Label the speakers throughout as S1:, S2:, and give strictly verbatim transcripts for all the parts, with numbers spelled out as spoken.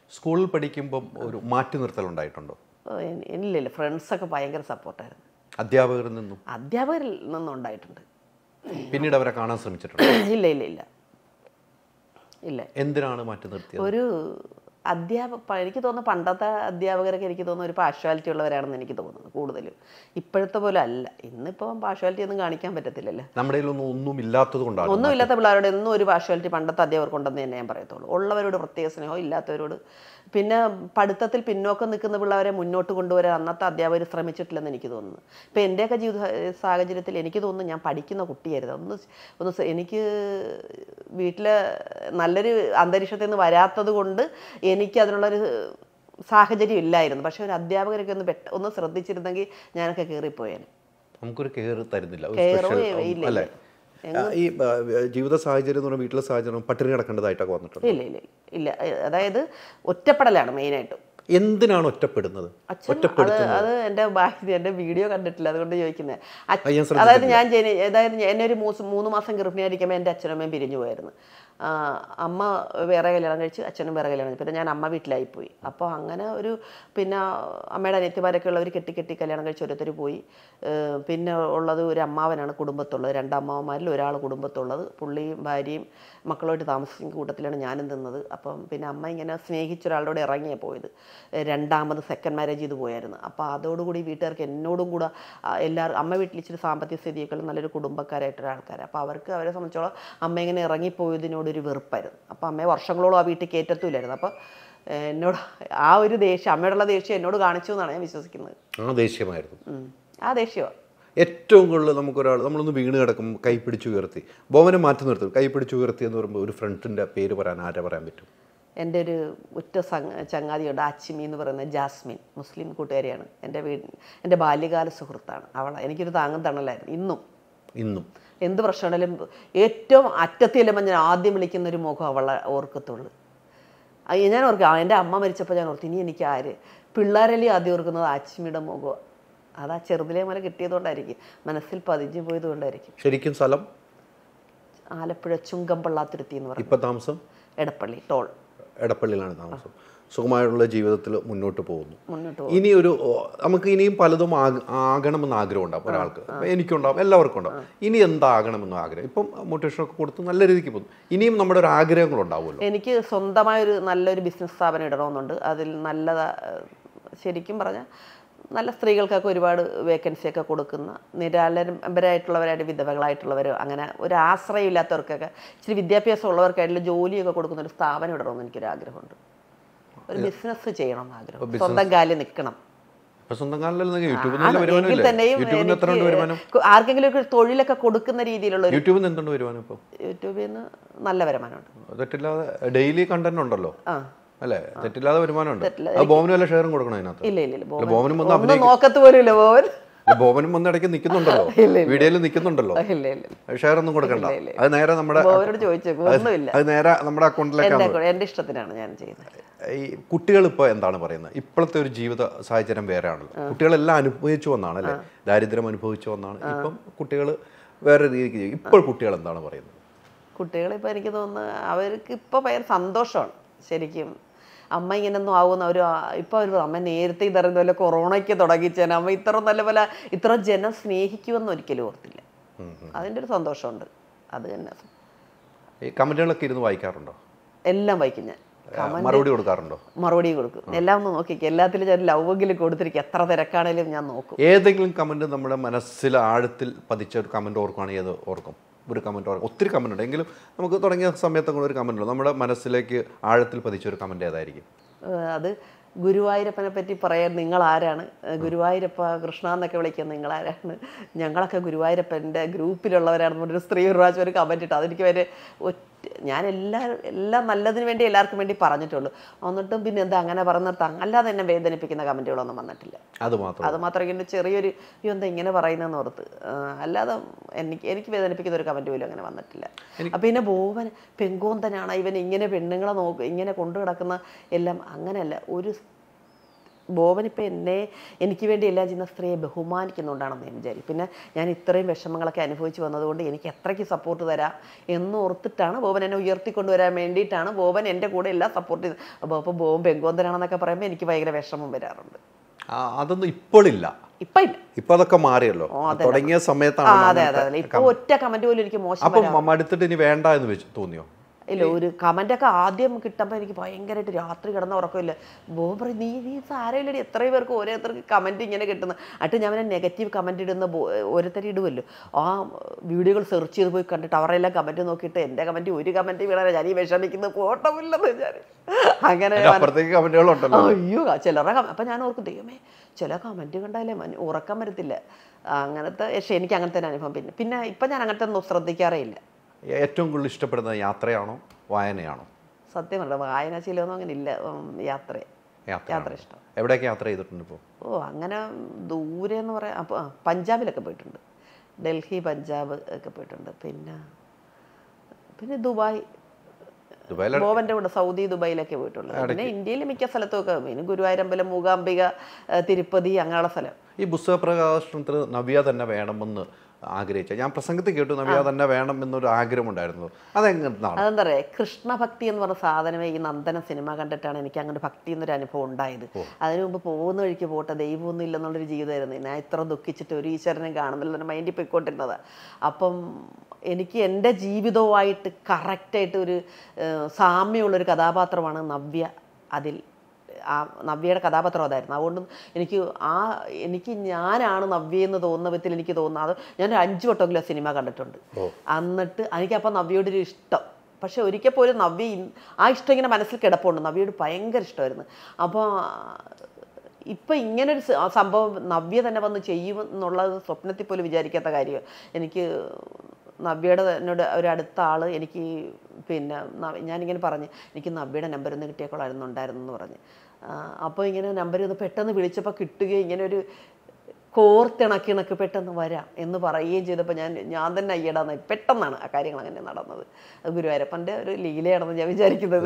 S1: സ്കൂളിൽ പഠിക്കുമ്പം ഒരു മാറ്റി നിർത്തൽ ഉണ്ടായിട്ടുണ്ടോ?
S2: ഇല്ലില്ല, ഫ്രണ്ട്സൊക്കെ ഭയങ്കര സപ്പോർട്ടായിരുന്നു.
S1: അധ്യാപകരിൽ നിന്നും?
S2: അധ്യാപകരിൽ നിന്നും ഉണ്ടായിട്ടുണ്ട്.
S1: പിന്നീട് അവരെ കാണാൻ ശ്രമിച്ചിട്ടുണ്ട്?
S2: ഇല്ല ഇല്ല ഇല്ല ഇല്ല.
S1: എന്തിനാണ് മാറ്റി നിർത്തിയത്?
S2: ഒരു അധ്യാപക എനിക്ക് തോന്നുന്നു പണ്ടത്തെ അധ്യാപകരൊക്കെ എനിക്ക് തോന്നുന്നു ഒരു പാർഷ്വാലിറ്റി ഉള്ളവരാണെന്ന് എനിക്ക് തോന്നുന്നത് കൂടുതലും. ഇപ്പോഴത്തെ പോലെ അല്ല. ഇന്നിപ്പോൾ പാർഷ്വാലിറ്റി ഒന്നും കാണിക്കാൻ പറ്റത്തില്ലല്ലോ.
S1: നമ്മുടെ ഒന്നും ഒന്നും ഇല്ലാത്തത് കൊണ്ടാണ്.
S2: ഒന്നും ഇല്ലാത്ത പിള്ളേരോട് എന്നും ഒരു പാർഷ്വാലിറ്റി പണ്ടത്തെ അധ്യാപകർക്കുണ്ടെന്ന് തന്നെ ഞാൻ പറയത്തുള്ളൂ. ഉള്ളവരോട് പ്രത്യേക സ്നേഹം, ഇല്ലാത്തവരോട്. പിന്നെ പഠിത്തത്തിൽ പിന്നോക്കം നിൽക്കുന്ന പിള്ളേരെ മുന്നോട്ട് കൊണ്ടുവരാൻ അന്നത്തെ അധ്യാപകർ ശ്രമിച്ചിട്ടില്ലെന്ന് എനിക്ക് തോന്നുന്നു. ഇപ്പോൾ എൻ്റെയൊക്കെ ജീവിത സാഹചര്യത്തിൽ എനിക്ക് തോന്നുന്നു ഞാൻ പഠിക്കുന്ന കുട്ടിയായിരുന്നു. ഒന്ന് ഒന്ന് എനിക്ക് വീട്ടിൽ നല്ലൊരു അന്തരീക്ഷത്തിൽ നിന്ന് വരാത്തത് കൊണ്ട് എനിക്ക് അതിനുള്ളൊരു സാഹചര്യം ഇല്ലായിരുന്നു. പക്ഷെ ഒരു അധ്യാപകരൊക്കെ ഒന്ന് പെട്ട ഒന്ന് ശ്രദ്ധിച്ചിരുന്നെങ്കിൽ ഞാനൊക്കെ കയറിപ്പോയേനെ.
S1: നമുക്കൊരു കെയർ തരുന്നില്ല
S2: ഇല്ല.
S1: ഈ ജീവിത സാഹചര്യം എന്ന് പറഞ്ഞാൽ വീട്ടിലെ സാഹചര്യം പട്ടിണി കിടക്കേണ്ടതായിട്ടൊക്കെ വന്നിട്ടുണ്ട്?
S2: ഇല്ല ഇല്ല ഇല്ല. അതായത് ഒറ്റപ്പെടലാണ് മെയിനായിട്ടും.
S1: എന്തിനാണ് ഒറ്റപ്പെടുന്നത്?
S2: അത് എൻ്റെ ബാക്കി എൻ്റെ വീഡിയോ കണ്ടിട്ടില്ല, അതുകൊണ്ട് ചോദിക്കുന്നത്. അതായത് ഞാൻ ജനി അതായത് എന്നെ ഒരു മൂന്ന് മാസം ഗർഭിണിയായിരിക്കുമ്പോൾ എൻ്റെ അച്ഛനും അമ്മയും പിരിഞ്ഞു പോയായിരുന്നു. അമ്മ വേറെ കല്യാണം കഴിച്ച് അച്ഛനും വേറെ കല്യാണം കഴിച്ചു. പിന്നെ ഞാൻ അമ്മ വീട്ടിലായിപ്പോയി. അപ്പോൾ അങ്ങനെ ഒരു പിന്നെ അമ്മയുടെ അനിയത്തിമാരൊക്കെ ഉള്ളവർ കെട്ടി കെട്ടി കല്യാണം കഴിച്ച് ഓരോരുത്തർ പോയി. പിന്നെ ഉള്ളത് ഒരു അമ്മാവനാണ് കുടുംബത്തുള്ളത്. രണ്ട് അമ്മാവന്മാരിൽ ഒരാൾ കുടുംബത്തുള്ളത്. പുള്ളിയും ഭാര്യയും മക്കളുമായിട്ട് താമസിക്കുന്ന കൂട്ടത്തിലാണ് ഞാനും നിന്നത്. അപ്പം പിന്നെ അമ്മ ഇങ്ങനെ സ്നേഹിച്ച ഒരാളോട് ഇറങ്ങിയാണ് പോയത്. രണ്ടാമത് സെക്കൻഡ് മാരേജ് ചെയ്ത് പോയായിരുന്നു. അപ്പോൾ അതോടുകൂടി വീട്ടുകാർക്ക് എന്നോടും കൂടെ എല്ലാവരും അമ്മ വീട്ടിൽ ഇച്ചിരി സാമ്പത്തിക സ്ഥിതിയൊക്കെ നല്ലൊരു കുടുംബക്കാരായിട്ടൊരാൾക്കാർ. അപ്പോൾ അവർക്ക് അവരെ സംബന്ധിച്ചോളം അമ്മ ഇങ്ങനെ ഇറങ്ങിപ്പോയതിനോടൊരു വെറുപ്പായിരുന്നു. അപ്പോൾ അമ്മയെ വർഷങ്ങളോളം ആ വീട്ടിൽ കയറ്റത്തുമില്ലായിരുന്നു. അപ്പോൾ എന്നോട് ആ ഒരു ദേഷ്യം, അമ്മയോടുള്ള ദേഷ്യം എന്നോട് കാണിച്ചു എന്നാണ് ഞാൻ വിശ്വസിക്കുന്നത്.
S1: ആ ദേഷ്യമായിരുന്നു.
S2: ആ ദേഷ്യമാണ്
S1: ഏറ്റവും കൂടുതൽ നമുക്കൊരാൾ നമ്മളൊന്ന് വീണ് കിടക്കും കൈ പിടിച്ചു ഉയർത്തി ബോവനെ മാറ്റി നിർത്തും. കൈ പിടിച്ചു ഉയർത്തി എന്ന് പറയുമ്പോൾ ഒരു ഫ്രണ്ടിൻ്റെ പേര് പറയാൻ ആരെ പറയാൻ പറ്റും?
S2: എൻ്റെ ഒരു ഉറ്റ ചങ്ങാതിയുണ്ട്, ആച്ചിമി എന്ന് പറയുന്ന ജാസ്മിൻ, മുസ്ലിം കൂട്ടുകാരിയാണ്. എൻ്റെ വീട് എൻ്റെ ബാല്യകാല സുഹൃത്താണ് അവൾ. എനിക്കൊരു താങ്ങും തണലായിരുന്നു. ഇന്നും
S1: ഇന്നും
S2: എന്ത് പ്രശ്നമാണെങ്കിലും ഏറ്റവും അറ്റത്തില്ലുമ്പോൾ ഞാൻ ആദ്യം വിളിക്കുന്ന ഒരു മുഖം അവളെ ഓർക്കത്തുള്ളൂ. ഞാൻ ഓർക്കുക എൻ്റെ അമ്മ മരിച്ചപ്പോൾ ഞാൻ ഓർത്തു ഇനി എനിക്ക് ആര് പിള്ളേരല്ലേ ആദ്യം ഓർക്കുന്നത് ആച്ചിമിയുടെ മുഖം. അത് ആ ചെറുതിലേ മുതൽ കിട്ടിയതുകൊണ്ടായിരിക്കും, മനസ്സിൽ പതിഞ്ഞു പോയതുകൊണ്ടായിരിക്കും.
S1: ശരിക്കും സ്ഥലം
S2: ആലപ്പുഴ ചുങ്കമ്പള്ളാത്തുരുത്തി എന്ന് പറയും.
S1: ഇപ്പം താമസം എടപ്പള്ളി
S2: ടോൾ
S1: എടപ്പള്ളിയിലാണ് താമസം. സുഖമായുള്ള ജീവിതത്തിൽ മുന്നോട്ട് പോകുന്നു.
S2: മുന്നോട്ട്
S1: ഇനി ഒരു നമുക്ക് ഇനിയും പലതും ആകണമെന്ന് ആഗ്രഹം ഉണ്ടാവും ഒരാൾക്ക്. എനിക്കുണ്ടാവും, എല്ലാവർക്കും ഉണ്ടാവും. ഇനി എന്താകണമെന്ന് ആഗ്രഹം? ഇപ്പം മോട്ടിവേഷനൊക്കെ കൊടുത്ത് നല്ല രീതിക്ക് പോകുന്നു. ഇനിയും നമ്മുടെ ഒരു ആഗ്രഹങ്ങളുണ്ടാവുമല്ലോ.
S2: എനിക്ക് സ്വന്തമായൊരു നല്ലൊരു ബിസിനസ് സ്ഥാപനം ഇടണമെന്നുണ്ട്. അതിൽ നല്ലതാ ശരിക്കും പറഞ്ഞാൽ നല്ല സ്ത്രീകൾക്കൊക്കെ ഒരുപാട് വേക്കൻസിയൊക്കെ കൊടുക്കുന്ന നിരാലംബരായിട്ടുള്ളവരായിട്ട് വിധവകളായിട്ടുള്ളവരോ അങ്ങനെ ഒരു ആശ്രയം ഇല്ലാത്തവർക്കൊക്കെ ഇച്ചിരി വിദ്യാഭ്യാസം ഉള്ളവർക്കായിട്ടുള്ള ജോലിയൊക്കെ കൊടുക്കുന്ന ഒരു സ്ഥാപനം ഇടണമെന്ന് എനിക്കൊരാഗ്രഹമുണ്ട്. ഒരു ബിസിനസ് ചെയ്യണം എന്ന് ആഗ്രഹം. സ്വന്തം കാലിൽ നിൽക്കണം. ആർക്കെങ്കിലും ഒരു തൊഴിലൊക്കെ കൊടുക്കുന്ന രീതിയിലുള്ള യൂട്യൂബിൽ നിന്ന് നല്ല വരുമാനമുണ്ട്.
S1: ഡെയിലി കണ്ടന്റ് ഉണ്ടല്ലോ അല്ലേ? തെറ്റില്ലാതെ വരുമാനമുണ്ട്. ബോവനും വല്ല ഷെയറും കൊടുക്കണം അതിനകത്ത്?
S2: ഇല്ല ഇല്ല,
S1: ബോവനും
S2: നോക്കത്ത് പോലും ഇല്ല. ബോവൻ
S1: ബോവനും വന്ന് ഇടയ്ക്ക് നിൽക്കുന്നുണ്ടല്ലോ, വീഡിയോയിൽ നിൽക്കുന്നുണ്ടല്ലോ. ഷെയർ ഒന്നും കൊടുക്കണ്ട. അത് നേരെ നമ്മുടെ അത് നേരെ നമ്മുടെ അക്കൗണ്ടിലേക്കാണ്.
S2: എന്റെ ഇഷ്ടത്തിനാണ് ഞാൻ ചെയ്യുന്നത്.
S1: ഈ കുട്ടികൾ ഇപ്പോൾ എന്താണ് പറയുന്നത്? ഇപ്പോഴത്തെ ഒരു ജീവിത സാഹചര്യം വേറെ ആണല്ലോ. കുട്ടികളെല്ലാം അനുഭവിച്ചു വന്നാണ് അല്ലേ? ദാരിദ്ര്യം അനുഭവിച്ചു വന്നാണ്. ഇപ്പം കുട്ടികൾ വേറെ രീതിക്ക്. ഇപ്പോൾ കുട്ടികൾ എന്താണ് പറയുന്നത്?
S2: കുട്ടികളിപ്പോൾ എനിക്ക് തോന്നുന്നത് അവർക്ക് ഇപ്പോൾ ഭയങ്കര സന്തോഷമാണ്. ശരിക്കും അമ്മ ഇങ്ങനെയൊന്നും ആവുമെന്ന് അവർ ഇപ്പോൾ അവർ അമ്മ നേരത്തെ ഇതറിയുന്ന പോലെ കൊറോണയ്ക്ക് തുടങ്ങിച്ചേനെ അമ്മ ഇത്ര നല്ല പോലെ ഇത്ര ജനം സ്നേഹിക്കുമെന്ന് ഒരിക്കലും ഓർത്തില്ല. അതിൻ്റെ ഒരു സന്തോഷമുണ്ട്. അത് തന്നെ.
S1: ഈ കമന്റുകളൊക്കെ ഇരുന്ന് വായിക്കാറുണ്ടോ?
S2: എല്ലാം വായിക്കും ഞാൻ.
S1: മറുപടി കൊടുക്കാറുണ്ടോ?
S2: മറുപടി കൊടുക്കും. എല്ലാം ഒന്ന് നോക്കിക്കും. എല്ലാത്തിലും ഞാൻ ലവെങ്കിലും കൊടുത്തിരിക്കും. എത്ര തിരക്കാണേലും ഞാൻ നോക്കും.
S1: ഏതെങ്കിലും കമന്റ് നമ്മുടെ മനസ്സിൽ ആഴത്തിൽ പതിച്ച ഒരു കമന്റ് ഓർക്കുകയാണെങ്കിൽ ഏത് ഓർക്കും? ഒരു കമന്റ് ഓർക്കും. ഒത്തിരി കമന്റ് ഉണ്ട് എങ്കിലും നമുക്ക് തുടങ്ങിയ സമയത്ത് കൂടെ ഒരു കമന്റ് ഉണ്ട് നമ്മുടെ മനസ്സിലേക്ക് ആഴത്തിൽ പതിച്ച ഒരു കമന്റ് ഏതായിരിക്കും?
S2: അത് ഗുരുവായൂരപ്പനെ പറ്റി പറയാൻ നിങ്ങൾ ആരാണ്? ഗുരുവായൂരപ്പ കൃഷ്ണ എന്നൊക്കെ വിളിക്കുന്നത് നിങ്ങൾ ആരാണ്? ഞങ്ങളൊക്കെ ഗുരുവായൂരപ്പൻ്റെ ഗ്രൂപ്പിലുള്ളവരാണെന്ന് പറഞ്ഞൊരു സ്ത്രീ ഒരു പ്രാവശ്യം ഒരു കമന്റ് ഇട്ടു. അതെനിക്ക് വരെ ഒറ്റ ഞാൻ എല്ലാവരും എല്ലാം നല്ലതിന് വേണ്ടി എല്ലാവർക്കും വേണ്ടി പറഞ്ഞിട്ടുള്ളൂ. എന്നിട്ടും പിന്നെ എന്താ അങ്ങനെ പറഞ്ഞിട്ട് അല്ലാതെ എന്നെ വേദനിപ്പിക്കുന്ന കമന്റുകളൊന്നും വന്നിട്ടില്ല.
S1: അത് മാത്രം
S2: അത് മാത്രം ഇങ്ങനെ ചെറിയൊരു എന്താ ഇങ്ങനെ പറയുന്നതെന്ന് ഓർത്ത്. അല്ലാതെ എനിക്ക് എനിക്ക് വേദനിപ്പിക്കുന്ന ഒരു കമന്റ് പോലും അങ്ങനെ വന്നിട്ടില്ല. അപ്പം പിന്നെ ബോവൻ പെങ്കോന്തനാണ് ഇവൻ ഇങ്ങനെ പെണ്ണുങ്ങളെ നോക്ക് ഇങ്ങനെ കൊണ്ടു കിടക്കുന്ന എല്ലാം അങ്ങനെയല്ല. ഒരു ബോബനിപ്പോൾ എന്നെ എനിക്ക് വേണ്ടി എല്ലാം ചെയ്യുന്ന സ്ത്രീയെ ബഹുമാനിക്കുന്നുണ്ടാണെന്ന് ഞാൻ വിചാരിക്കും. പിന്നെ ഞാൻ ഇത്രയും വിഷമങ്ങളൊക്കെ അനുഭവിച്ച് വന്നതുകൊണ്ട് എനിക്ക് എത്രയ്ക്ക് സപ്പോർട്ട് തരാം എന്ന് ഓർത്തിട്ടാണ് ബോബൻ എന്നെ ഉയർത്തിക്കൊണ്ടുവരാൻ വേണ്ടിയിട്ടാണ് ബോബൻ എൻ്റെ കൂടെ എല്ലാം സപ്പോർട്ട് ചെയ്തത്. അപ്പോൾ അപ്പോൾ ബോബൻ പെങ്കോന്തരാണെന്നൊക്കെ പറയുമ്പോൾ എനിക്ക് ഭയങ്കര വിഷമം വരാറുണ്ട്.
S1: അതൊന്നും ഇപ്പോഴില്ല,
S2: ഇപ്പം ഇല്ല,
S1: ഇപ്പൊ അതൊക്കെ മാറിയല്ലോ. തുടങ്ങിയ സമയത്താണ്.
S2: അതെ അതെ അതെ. ഇപ്പോൾ ഒറ്റ കമന്റ് പോലും എനിക്ക് മോശം.
S1: അപ്പം അടുത്തിട്ട് ഇനി വേണ്ട എന്ന് വെച്ച് തോന്നിയോ?
S2: ഇല്ല, ഒരു കമൻ്റൊക്കെ ആദ്യം കിട്ടുമ്പോൾ എനിക്ക് ഭയങ്കരമായിട്ട് രാത്രി കിടന്ന ഉറക്കമില്ല. ബോബൻ പറയും നീ നീ സാരമില്ലടി, എത്രയും പേർക്ക് ഓരോരുത്തർക്ക് കമൻറ്റ് ഇങ്ങനെ കിട്ടുന്നു. എന്നിട്ട് ഞാൻ നെഗറ്റീവ് കമൻറ്റ് ഇടുന്ന ഓരോരുത്തർ ഇടുമല്ലോ, ആ വീഡിയോകൾ സെർച്ച് ചെയ്ത് പോയി കണ്ടിട്ട് അവരെല്ലാം കമൻറ്റ് നോക്കിയിട്ട് എൻ്റെ കമൻറ്റ് ഒരു കമൻറ്റ് വീണാൽ ഞാൻ ഈ വിഷമിക്കുന്ന ഫോട്ടോമില്ലെന്ന് ഞാൻ അങ്ങനെ അയ്യോ ചിലരുടെ അപ്പം ഞാൻ ഓർക്കും ദൈവമേ ചില കമൻറ്റ് കണ്ടാലേ ഉറക്കം വരത്തില്ല അങ്ങനത്തെ. പക്ഷേ എനിക്ക് അങ്ങനത്തെ അനുഭവം പിന്നെ പിന്നെ ഇപ്പം ഞാൻ അങ്ങനത്തെ ഒന്നും ശ്രദ്ധിക്കാറേ ഇല്ല.
S1: ഏറ്റവും കൂടുതൽ ഇഷ്ടപ്പെടുന്നത് യാത്രയാണോ വായനയാണോ?
S2: സത്യം പറഞ്ഞ വായനാശീലമൊന്നും അങ്ങനെ ഇല്ല, യാത്ര യാത്ര ഇഷ്ടം.
S1: എവിടെയൊക്കെ യാത്ര ചെയ്തിട്ടുണ്ട് ഇപ്പോൾ? ഓ
S2: അങ്ങനെ ദൂരെ എന്ന് പറയാം, അപ്പോൾ പഞ്ചാബിലൊക്കെ പോയിട്ടുണ്ട്, ഡൽഹി പഞ്ചാബ് ഒക്കെ പോയിട്ടുണ്ട്. പിന്നെ പിന്നെ ദുബായ്, ബോബൻ്റെ കൂടെ സൗദി ദുബായിലൊക്കെ പോയിട്ടുള്ളൂ. പിന്നെ ഇന്ത്യയിൽ മിക്ക സ്ഥലത്തുമൊക്കെ പിന്നെ ഗുരുവായൂരമ്പലം, മൂകാംബിക, തിരുപ്പതി അങ്ങനെയുള്ള സ്ഥലം.
S1: ഈ പുസ്തക പ്രകാശനത്തിൽ നവ്യ തന്നെ വേണമെന്ന് ആഗ്രഹിച്ച ഞാൻ പ്രസംഗത്തിൽ കേട്ടു, നവ്യ തന്നെ വേണം എന്നൊരു ആഗ്രഹം ഉണ്ടായിരുന്നു. അതെങ്ങനെയാണ്?
S2: അതെന്താ പറയുക, കൃഷ്ണഭക്തി എന്ന് പറഞ്ഞ സാധനമേ ഈ നന്ദന സിനിമ കണ്ടിട്ടാണ് എനിക്ക് അങ്ങനെ ഭക്തി എന്നൊരു അനുഭവം ഉണ്ടായത്. അതിനു മുമ്പ് പോകുന്ന വഴിക്ക് പോട്ടെ, ദൈവമൊന്നും ഇല്ലെന്നുള്ളൊരു ജീവിതമായിരുന്നു. ഞാൻ ഇത്ര ദുഃഖിച്ചിട്ട് ഒരു ഈശ്വരനെ കാണുന്നില്ല മൈൻഡിൽ പോയിക്കൊണ്ടിരുന്നത്. അപ്പം എനിക്ക് എൻ്റെ ജീവിതവുമായിട്ട് കറക്റ്റായിട്ട് ഒരു സാമ്യമുള്ളൊരു കഥാപാത്രമാണ് നവ്യ. അതിൽ ആ നവ്യയുടെ കഥാപാത്രം അതായിരുന്നു. അതുകൊണ്ട് എനിക്ക് ആ എനിക്ക് ഞാനാണ് നവ്യ എന്ന് തോന്നുന്ന വിധത്തിൽ എനിക്ക് തോന്നുന്നത്. ഞാൻ അഞ്ചു വട്ടമെങ്കിലും സിനിമ കണ്ടിട്ടുണ്ട്. എന്നിട്ട് എനിക്കപ്പം നവ്യയുടെ ഒരു ഇഷ്ടം, പക്ഷെ ഒരിക്കൽ പോലും നവ്യ ആ ഇഷ്ടം ഇങ്ങനെ മനസ്സിൽ കിടപ്പുണ്ട്. നവ്യയോട് ഭയങ്കര ഇഷ്ടമായിരുന്നു. അപ്പോൾ ഇപ്പം ഇങ്ങനൊരു സംഭവം നവ്യ തന്നെ വന്ന് ചെയ്യുമെന്നുള്ളത് സ്വപ്നത്തിൽ പോലും വിചാരിക്കാത്ത കാര്യം. എനിക്ക് നവ്യയുടെ എന്നോട് ഒരു അടുത്ത ആൾ എനിക്ക് പിന്നെ ഞാനിങ്ങനെ പറഞ്ഞ് എനിക്ക് നവ്യയുടെ നമ്പർ ഒന്ന് കിട്ടിയേക്കൊള്ളായിരുന്നുണ്ടായിരുന്നു എന്ന് പറഞ്ഞ്. അപ്പോൾ ഇങ്ങനെ നമ്പർ ഒന്ന് പെട്ടെന്ന് വിളിച്ചപ്പോൾ കിട്ടുകയും ഇങ്ങനെ ഒരു കോർത്തിണക്കിണക്ക് പെട്ടെന്ന് വരാം എന്ന് പറയുകയും ചെയ്തപ്പോൾ ഞാൻ ഞാൻ തന്നെ അയ്യടാന്ന് പെട്ടെന്നാണ് ആ കാര്യങ്ങൾ അങ്ങനെ നടന്നത്. അത് ഗുരുവായൂരപ്പൻ്റെ ഒരു ലീലയാണെന്ന് ഞാൻ വിചാരിക്കുന്നത്.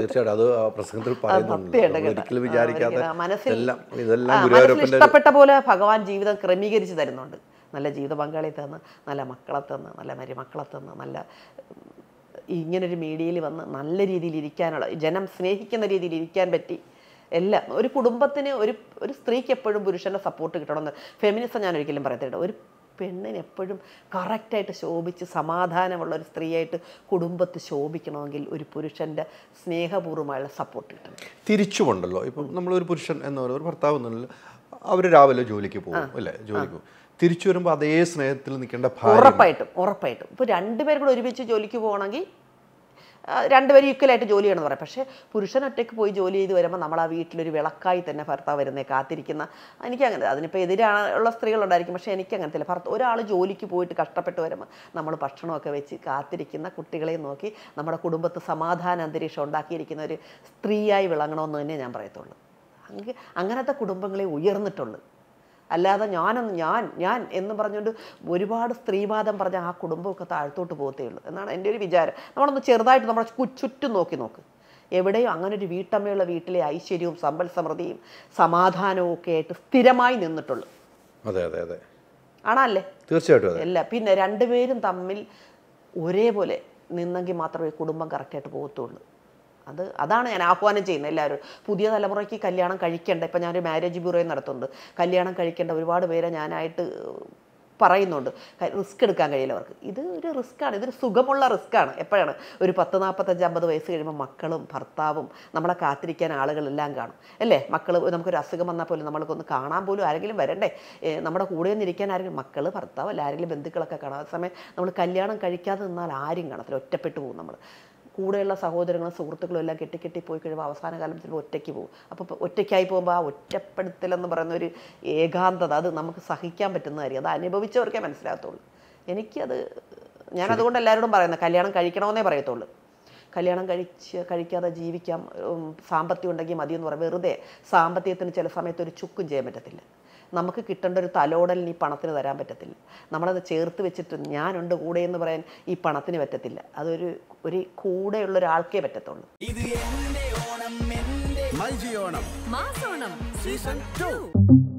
S2: മനസ്സിൽ ഇഷ്ടപ്പെട്ട പോലെ ഭഗവാൻ ജീവിതം ക്രമീകരിച്ച് തരുന്നുണ്ട്. നല്ല ജീവിത പങ്കാളി തന്ന്, നല്ല മക്കളെ തന്ന്, നല്ല മരുമക്കളെ തന്ന്, നല്ല ഇങ്ങനൊരു മീഡിയയിൽ വന്ന് നല്ല രീതിയിൽ ഇരിക്കാനുള്ള, ജനം സ്നേഹിക്കുന്ന രീതിയിൽ ഇരിക്കാൻ പറ്റി. എല്ലാം ഒരു കുടുംബത്തിന് ഒരു ഒരു സ്ത്രീക്ക് എപ്പോഴും പുരുഷൻ്റെ സപ്പോർട്ട് കിട്ടണമെന്ന് ഫെമിനിസം ഞാൻ ഒരിക്കലും പറയത്തില്ല. ഒരു പെണ്ണിന് എപ്പോഴും കറക്റ്റായിട്ട് ശോഭിച്ച് സമാധാനമുള്ള ഒരു സ്ത്രീയായിട്ട് കുടുംബത്ത് ശോഭിക്കണമെങ്കിൽ ഒരു പുരുഷൻ്റെ സ്നേഹപൂർവ്വമായുള്ള സപ്പോർട്ട് കിട്ടണം.
S1: തിരിച്ചുകൊണ്ടല്ലോ ഇപ്പം നമ്മളൊരു പുരുഷൻ എന്ന് പറയുന്ന ഒരു ഭർത്താവ് എന്നുള്ള അവർ രാവിലെ ജോലിക്ക് പോകും അല്ലേ, ജോലിക്ക് പോകും, തിരിച്ചു വരുമ്പോൾ അതേ സ്നേഹത്തിൽ നിൽക്കേണ്ട
S2: ഉറപ്പായിട്ടും ഉറപ്പായിട്ടും ഇപ്പോൾ രണ്ടുപേരും കൂടെ ഒരുമിച്ച് ജോലിക്ക് പോകണമെങ്കിൽ രണ്ടുപേരും ഈക്വലായിട്ട് ജോലി ചെയ്യണമെന്ന് പറയാം. പക്ഷേ പുരുഷൻ ഒറ്റയ്ക്ക് പോയി ജോലി ചെയ്ത് വരുമ്പോൾ നമ്മൾ ആ വീട്ടിലൊരു വിളക്കായി തന്നെ ഭർത്താവ് വരുന്നേ കാത്തിരിക്കുന്ന, എനിക്കങ്ങനെ അതിനിപ്പോൾ എതിരായുള്ള സ്ത്രീകളുണ്ടായിരിക്കും, പക്ഷേ എനിക്കങ്ങനത്തില്ല. ഭർത്ത ഒരാൾ ജോലിക്ക് പോയിട്ട് കഷ്ടപ്പെട്ട് വരുമ്പോൾ നമ്മൾ ഭക്ഷണമൊക്കെ വെച്ച് കാത്തിരിക്കുന്ന കുട്ടികളെ നോക്കി നമ്മുടെ കുടുംബത്ത് സമാധാന അന്തരീക്ഷം ഉണ്ടാക്കിയിരിക്കുന്ന ഒരു സ്ത്രീയായി വിളങ്ങണമെന്ന് തന്നെ ഞാൻ പറയത്തുള്ളൂ. അങ്ങനെ അങ്ങനത്തെ കുടുംബങ്ങളെ ഉയർന്നിട്ടുള്ളൂ. അല്ലാതെ ഞാനൊന്ന് ഞാൻ ഞാൻ എന്ന് പറഞ്ഞുകൊണ്ട് ഒരുപാട് സ്ത്രീവാദം പറഞ്ഞ ആ കുടുംബമൊക്കെ താഴ്ത്തോട്ട് പോകത്തേ ഉള്ളൂ എന്നാണ് എൻ്റെ ഒരു വിചാരം. നമ്മളൊന്ന് ചെറുതായിട്ട് നമ്മുടെ ചുറ്റും നോക്കി നോക്ക്, എവിടെയും അങ്ങനെ ഒരു വീട്ടമ്മയുള്ള വീട്ടിലെ ഐശ്വര്യവും സമ്പൽ സമൃദ്ധിയും സമാധാനവും ഒക്കെ ആയിട്ട് സ്ഥിരമായി നിന്നിട്ടുള്ളൂ.
S1: അതെ അതെ അതെ
S2: ആണല്ലേ?
S1: തീർച്ചയായിട്ടും
S2: അല്ല, പിന്നെ രണ്ടുപേരും തമ്മിൽ ഒരേപോലെ നിന്നെങ്കിൽ മാത്രമേ കുടുംബം കറക്റ്റായിട്ട് പോകത്തുള്ളൂ. അത് അതാണ് ഞാൻ ആഹ്വാനം ചെയ്യുന്നത് എല്ലാവരും. പുതിയ തലമുറയ്ക്ക് കല്യാണം കഴിക്കേണ്ട, ഇപ്പം ഞാനൊരു മാരേജ് ബ്യൂറോയിൽ നടത്തുന്നുണ്ട്, കല്യാണം കഴിക്കേണ്ട ഒരുപാട് പേരെ ഞാനായിട്ട് പറയുന്നുണ്ട്. റിസ്ക് എടുക്കാൻ കഴിയില്ല അവർക്ക്. ഇത് ഒരു റിസ്ക്കാണ്, ഇതൊരു സുഖമുള്ള റിസ്ക്കാണ്. എപ്പോഴാണ് ഒരു പത്ത് നാൽപ്പത്തഞ്ച് അമ്പത് വയസ്സ് കഴിയുമ്പോൾ മക്കളും ഭർത്താവും നമ്മളെ കാത്തിരിക്കാൻ ആളുകളെല്ലാം കാണും അല്ലേ. മക്കൾ നമുക്കൊരു അസുഖം വന്നാൽ പോലും നമ്മൾക്കൊന്ന് കാണാൻ പോലും ആരെങ്കിലും വരണ്ടേ, നമ്മുടെ കൂടെ ഒന്നിരിക്കാൻ ആരെങ്കിലും, മക്കൾ ഭർത്താവ് അല്ല ആരെങ്കിലും ബന്ധുക്കളൊക്കെ കാണാം. അതേസമയം നമ്മൾ കല്യാണം കഴിക്കാതെ നിന്നാൽ ആരും കാണത്തില്ല, ഒറ്റപ്പെട്ടു പോകും. നമ്മൾ കൂടെയുള്ള സഹോദരങ്ങളും സുഹൃത്തുക്കളും എല്ലാം കെട്ടിക്കെട്ടി പോയി കഴിയുമ്പോൾ അവസാന കാലം ചിലപ്പോൾ ഒറ്റയ്ക്ക് പോകും. അപ്പോൾ ഒറ്റയ്ക്കായി പോകുമ്പോൾ ആ ഒറ്റപ്പെടുത്തലെന്ന് പറയുന്ന ഒരു ഏകാന്തത അത് നമുക്ക് സഹിക്കാൻ പറ്റുന്ന കാര്യം, അത് അനുഭവിച്ചവർക്കേ മനസ്സിലാകത്തുള്ളൂ. എനിക്കത് ഞാനതുകൊണ്ട് എല്ലാവരോടും പറയുന്നത് കല്യാണം കഴിക്കണമെന്നേ പറയത്തുള്ളൂ. കല്യാണം കഴിച്ച് കഴിക്കാതെ ജീവിക്കാം, സാമ്പത്തികം ഉണ്ടെങ്കിൽ മതിയെന്ന് പറയാം. വെറുതെ സാമ്പത്തികത്തിന് ചില സമയത്ത് ഒരു ചുക്കും ചെയ്യാൻ പറ്റത്തില്ല. നമുക്ക് കിട്ടേണ്ട ഒരു തലോടലിന് ഈ പണത്തിന് തരാൻ പറ്റത്തില്ല. നമ്മളത് ചേർത്ത് വെച്ചിട്ട് ഞാനുണ്ട് കൂടെ എന്ന് പറയാൻ ഈ പണത്തിന് പറ്റത്തില്ല. അതൊരു ഒരു കൂടെയുള്ള ഒരാൾക്കേ പറ്റത്തുള്ളൂ.
S3: മൈ ജി ഓണം
S4: മാസോണം സീസൺ ടു.